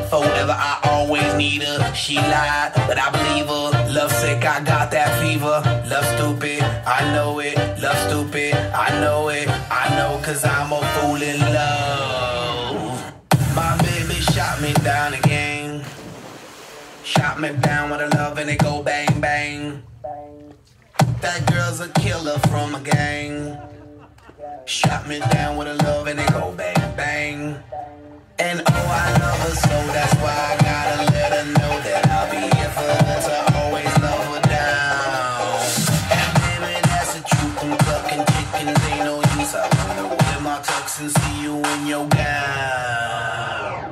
forever, I always need her. She lied, but I believe her. Love sick, I got that fever. Love stupid, I know it. Love stupid, I know it. I know, cause I'm a fool in love. My baby shot me down again. Shot me down with a love and it go bang bang. That girl's a killer from a gang. Shot me down with a love and it go bang bang. And oh, I love her so that's why I gotta let her know that I'll be here for her to always love her down. And baby, that's the truth. I'm clucking chickens, ain't no use. I wanna wear my tux and see you in your gown.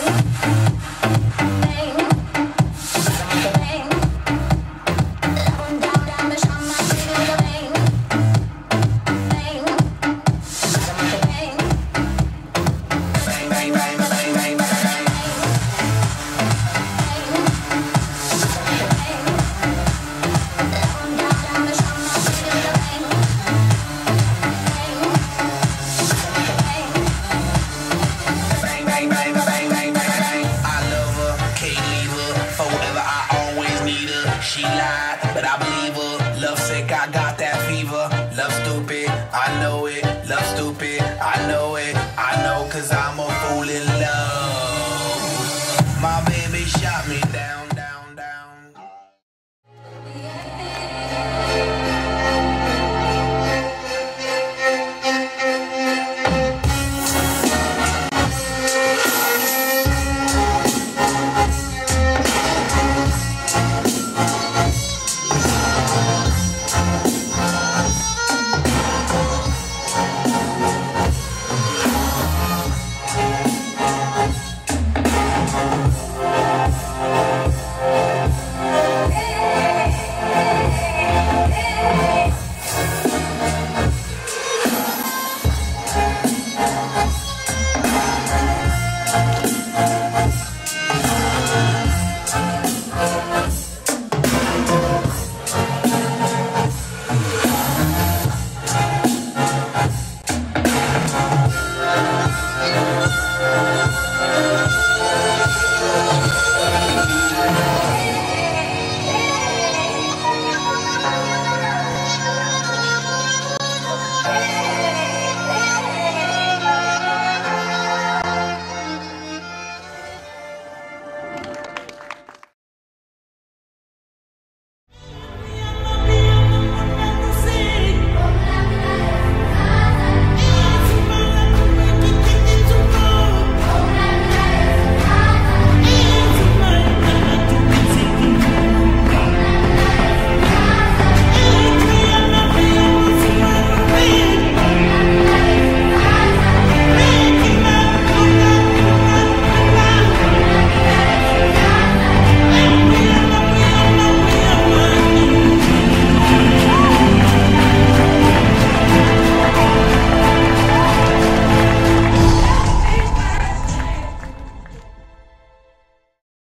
She lied, but I believe her. Love sick, I got that fever. Love stupid, I know it. Love stupid, I know it. I know, cause I'm a